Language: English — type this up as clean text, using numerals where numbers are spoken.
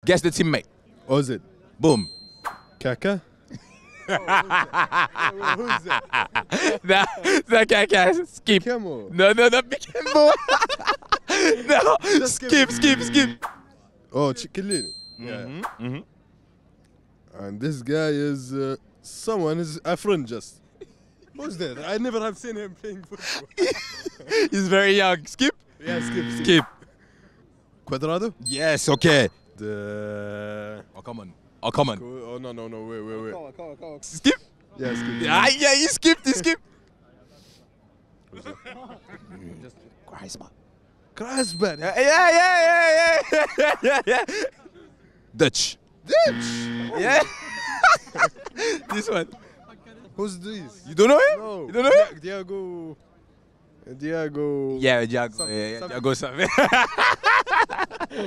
Guess the teammate. Ozil. Boom. Kaka. That guy. Skip. Camo. No. Beckham. No. Skip. Oh, Chiellini. Yeah. And this guy is someone is a friend just. Who's that? I never have seen him playing football. He's very young. Skip. Yeah, skip. Skip. Cuadrado? Yes. Okay. Oh, come on. Oh, no, wait. Come on. Skip. Yeah, skip. Yeah, he skipped. Just Griezmann. Griezmann. Yeah. Dutch. Yeah. This one. Who's this? You don't know him? No. You don't know him? Diego. Yeah, Diego. Something. Diego.